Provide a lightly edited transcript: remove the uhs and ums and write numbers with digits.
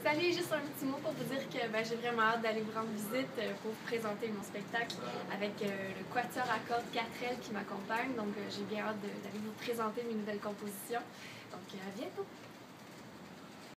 Nathalie, juste un petit mot pour vous dire que j'ai vraiment hâte d'aller vous rendre visite pour vous présenter mon spectacle avec le Quatuor à cordes 4L qui m'accompagne. Donc, j'ai bien hâte d'aller vous présenter mes nouvelles compositions. Donc, à bientôt!